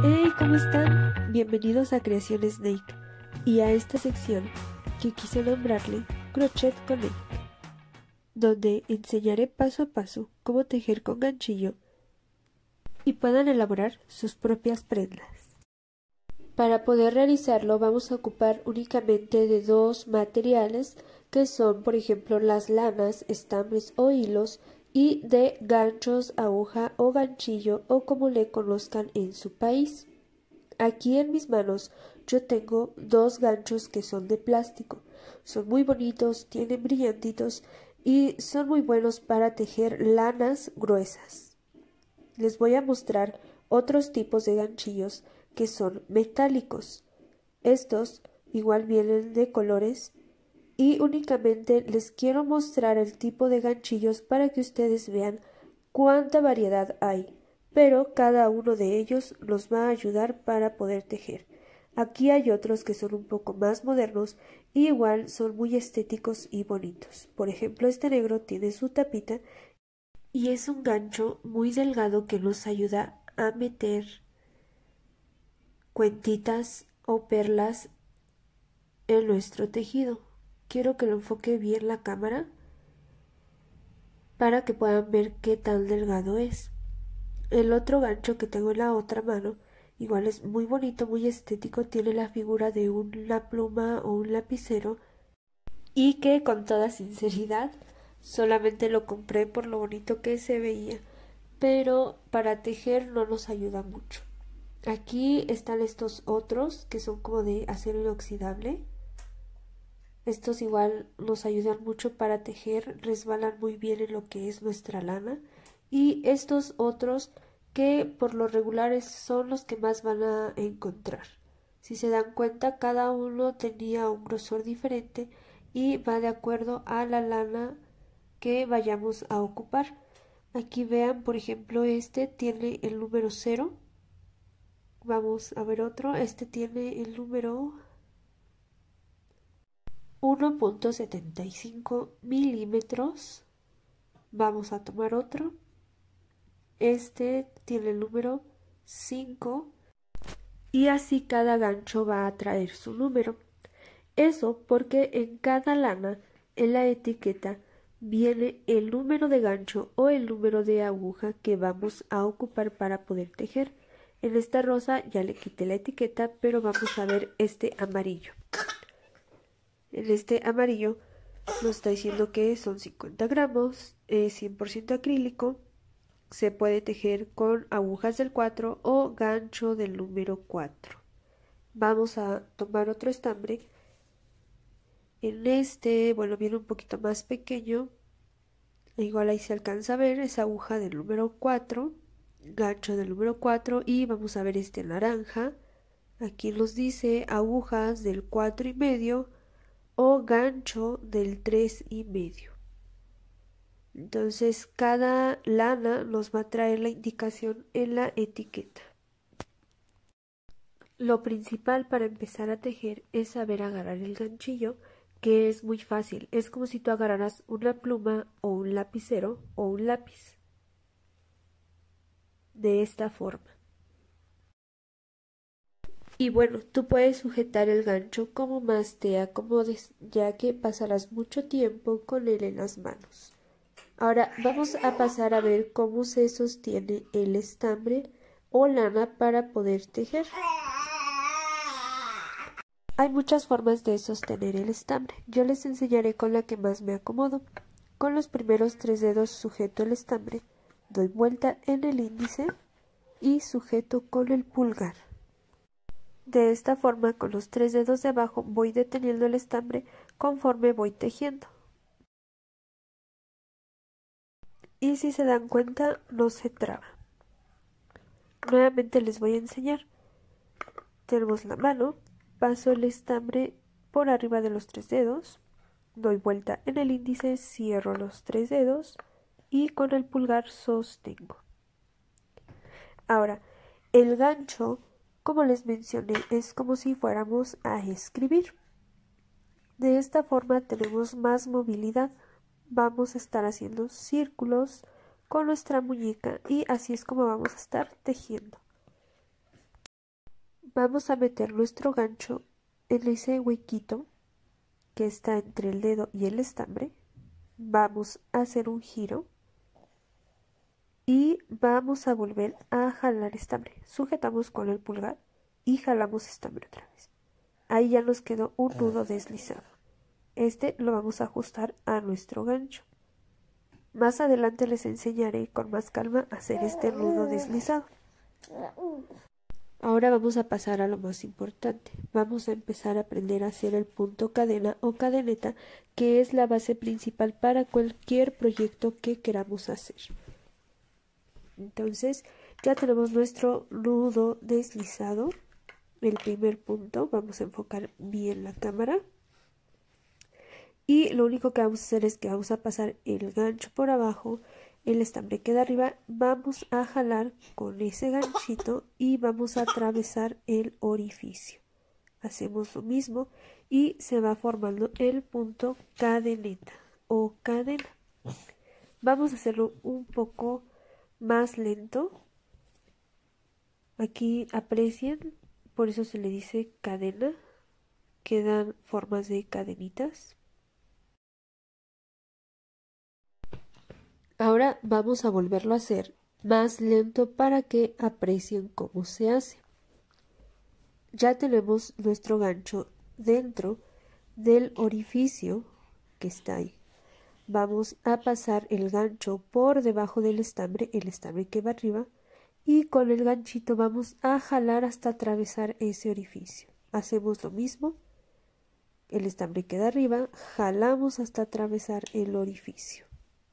Hey, ¿cómo están? Bienvenidos a Creaciones Snake y a esta sección que quise nombrarle Crochet con Nick, donde enseñaré paso a paso cómo tejer con ganchillo y puedan elaborar sus propias prendas. Para poder realizarlo vamos a ocupar únicamente de dos materiales que son, por ejemplo, las lanas, estambres o hilos y de ganchos, aguja o ganchillo o como le conozcan en su país. Aquí en mis manos yo tengo dos ganchos que son de plástico. Son muy bonitos, tienen brillantitos y son muy buenos para tejer lanas gruesas. Les voy a mostrar otros tipos de ganchillos que son metálicos. Estos igual vienen de colores y únicamente les quiero mostrar el tipo de ganchillos para que ustedes vean cuánta variedad hay, pero cada uno de ellos nos va a ayudar para poder tejer. Aquí hay otros que son un poco más modernos y igual son muy estéticos y bonitos. Por ejemplo, este negro tiene su tapita y es un gancho muy delgado que nos ayuda a meter cuentitas o perlas en nuestro tejido. Quiero que lo enfoque bien la cámara para que puedan ver qué tan delgado es. El otro gancho que tengo en la otra mano igual es muy bonito, muy estético, tiene la figura de una pluma o un lapicero y que con toda sinceridad solamente lo compré por lo bonito que se veía, pero para tejer no nos ayuda mucho. Aquí están estos otros que son como de acero inoxidable. Estos igual nos ayudan mucho para tejer, resbalan muy bien en lo que es nuestra lana. Y estos otros que por lo regular son los que más van a encontrar. Si se dan cuenta, cada uno tenía un grosor diferente y va de acuerdo a la lana que vayamos a ocupar. Aquí vean, por ejemplo, este tiene el número 0. Vamos a ver otro, este tiene el número 1.75 milímetros. Vamos a tomar otro. Este tiene el número 5 y así cada gancho va a traer su número. Eso porque en cada lana, en la etiqueta, viene el número de gancho o el número de aguja que vamos a ocupar para poder tejer. En esta rosa ya le quité la etiqueta, pero vamos a ver este amarillo. En este amarillo nos está diciendo que son 50 gramos, 100% acrílico, se puede tejer con agujas del 4 o gancho del número 4. Vamos a tomar otro estambre. En este, bueno, viene un poquito más pequeño, igual ahí se alcanza a ver, es aguja del número 4, gancho del número 4 y vamos a ver este naranja. Aquí nos dice agujas del 4,5 o gancho del 3,5. Entonces cada lana nos va a traer la indicación en la etiqueta. Lo principal para empezar a tejer es saber agarrar el ganchillo, que es muy fácil. Es como si tú agarraras una pluma o un lapicero o un lápiz. De esta forma. Y bueno, tú puedes sujetar el gancho como más te acomodes, ya que pasarás mucho tiempo con él en las manos. Ahora vamos a pasar a ver cómo se sostiene el estambre o lana para poder tejer. Hay muchas formas de sostener el estambre. Yo les enseñaré con la que más me acomodo. Con los primeros 3 dedos sujeto el estambre, doy vuelta en el índice y sujeto con el pulgar. De esta forma, con los 3 dedos de abajo voy deteniendo el estambre conforme voy tejiendo. Y si se dan cuenta, no se traba. Nuevamente les voy a enseñar. Tenemos la mano, paso el estambre por arriba de los 3 dedos, doy vuelta en el índice, cierro los 3 dedos y con el pulgar sostengo. Ahora, el gancho, como les mencioné, es como si fuéramos a escribir. De esta forma tenemos más movilidad. Vamos a estar haciendo círculos con nuestra muñeca y así es como vamos a estar tejiendo. vamos a meter nuestro gancho en ese huequito que está entre el dedo y el estambre. Vamos a hacer un giro y vamos a volver a jalar estambre. Sujetamos con el pulgar y jalamos estambre otra vez. Ahí ya nos quedó un nudo deslizado. Este lo vamos a ajustar a nuestro gancho. Más adelante les enseñaré con más calma a hacer este nudo deslizado. Ahora vamos a pasar a lo más importante. Vamos a empezar a aprender a hacer el punto cadena o cadeneta, que es la base principal para cualquier proyecto que queramos hacer. Entonces ya tenemos nuestro nudo deslizado. El primer punto, vamos a enfocar bien la cámara. Y lo único que vamos a hacer es que vamos a pasar el gancho por abajo, el estambre queda arriba, vamos a jalar con ese ganchito y vamos a atravesar el orificio. Hacemos lo mismo y se va formando el punto cadeneta o cadena. Vamos a hacerlo un poco más lento. Aquí aprecien, por eso se le dice cadena, quedan formas de cadenitas. Ahora vamos a volverlo a hacer más lento para que aprecien cómo se hace. Ya tenemos nuestro gancho dentro del orificio que está ahí. Vamos a pasar el gancho por debajo del estambre, el estambre que va arriba, y con el ganchito vamos a jalar hasta atravesar ese orificio. Hacemos lo mismo, el estambre queda arriba, jalamos hasta atravesar el orificio.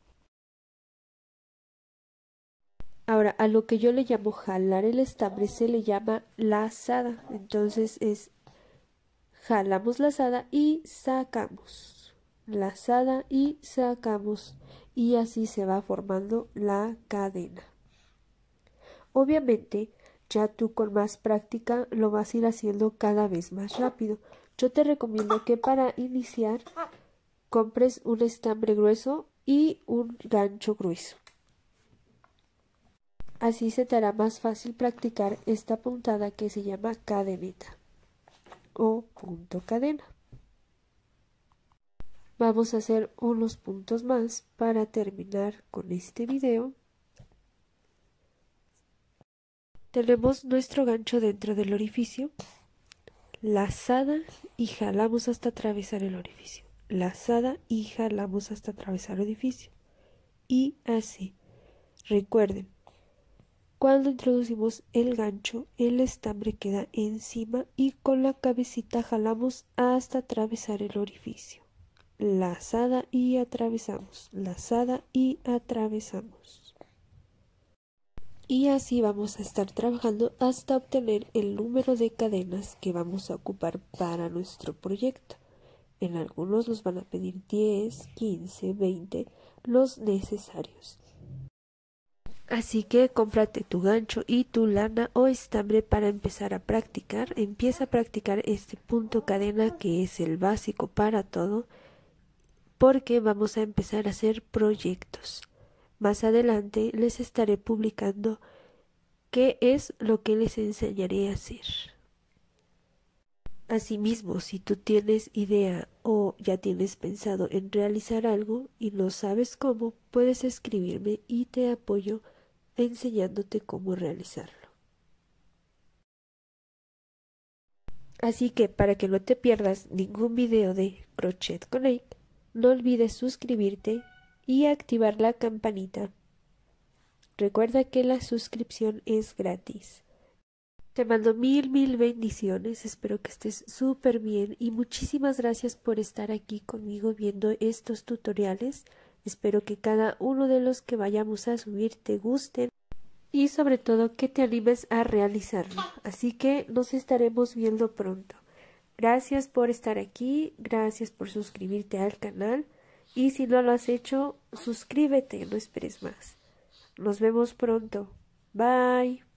Ahora, a lo que yo le llamo jalar el estambre se le llama lazada. Entonces es jalamos lazada y sacamos. Lazada y sacamos. Y así se va formando la cadena. Obviamente, ya tú con más práctica lo vas a ir haciendo cada vez más rápido. Yo te recomiendo que para iniciar compres un estambre grueso y un gancho grueso. Así se te hará más fácil practicar esta puntada que se llama cadeneta o punto cadena. Vamos a hacer unos puntos más para terminar con este video. Tenemos nuestro gancho dentro del orificio, lazada y jalamos hasta atravesar el orificio. Lazada y jalamos hasta atravesar el orificio. Y así. Recuerden. Cuando introducimos el gancho, el estambre queda encima y con la cabecita jalamos hasta atravesar el orificio. Lazada y atravesamos, lazada y atravesamos. Y así vamos a estar trabajando hasta obtener el número de cadenas que vamos a ocupar para nuestro proyecto. En algunos nos van a pedir 10, 15, 20, los necesarios. Así que cómprate tu gancho y tu lana o estambre para empezar a practicar. Empieza a practicar este punto cadena que es el básico para todo, porque vamos a empezar a hacer proyectos. Más adelante les estaré publicando qué es lo que les enseñaré a hacer. Asimismo, si tú tienes idea o ya tienes pensado en realizar algo y no sabes cómo, puedes escribirme y te apoyo enseñándote cómo realizarlo. Así que para que no te pierdas ningún video de Crochet con Ike, no olvides suscribirte y activar la campanita. Recuerda que la suscripción es gratis. Te mando mil bendiciones, espero que estés súper bien y muchísimas gracias por estar aquí conmigo viendo estos tutoriales. Espero que cada uno de los que vayamos a subir te gusten y sobre todo que te animes a realizarlo. Así que nos estaremos viendo pronto. Gracias por estar aquí, gracias por suscribirte al canal y si no lo has hecho, suscríbete, no esperes más. Nos vemos pronto. Bye.